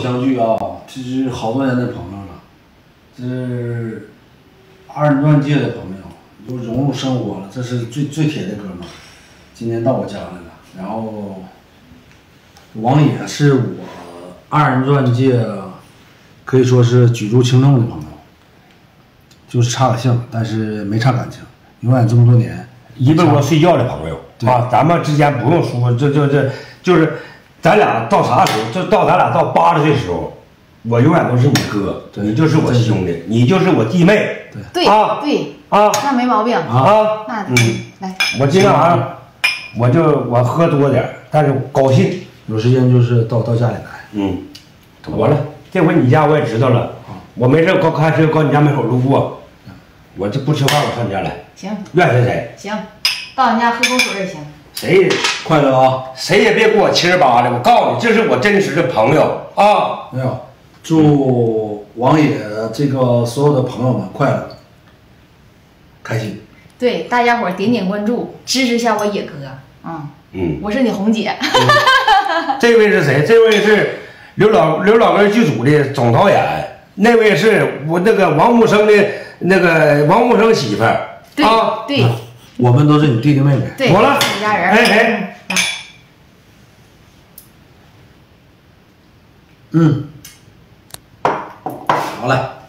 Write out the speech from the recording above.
相聚啊，这是好多年的朋友了，这是二人转界的朋友，都融入生活了，这是最铁的哥们儿。今天到我家来了，然后王野是我二人转界可以说是举足轻重的朋友，就是差个姓，但是没差感情，永远这么多年。 一辈我睡觉的朋友啊，咱们之间不用说，就是咱俩到啥时候，就到咱俩到80岁的时候，我永远都是你哥，你就是我兄弟，你就是我弟妹， 对啊对啊， 那没毛病啊， 那来， 我今天晚上我喝多点，但是高兴， 有时间就是到家里来。 完了，这回你家我也知道了，我没事开车到你家门口路过，我这不吃饭我上你家来， 行， 愿谁谁， 行，到你家喝口水也行。 谁快乐啊！ 谁也别给我七十八的，我告诉你，这是我真实的朋友啊！ 没有，祝王野这个所有的朋友们快乐、开心。 对，大家伙儿点点关注，支持一下我野哥。我是你红姐。 这位是谁？这位是刘老根剧组的总导演，那位是我那个王木生的那个王木生媳妇儿啊。 对， 我们都是你弟弟妹妹。 对， 我了， 一家人。 哎， 好嘞。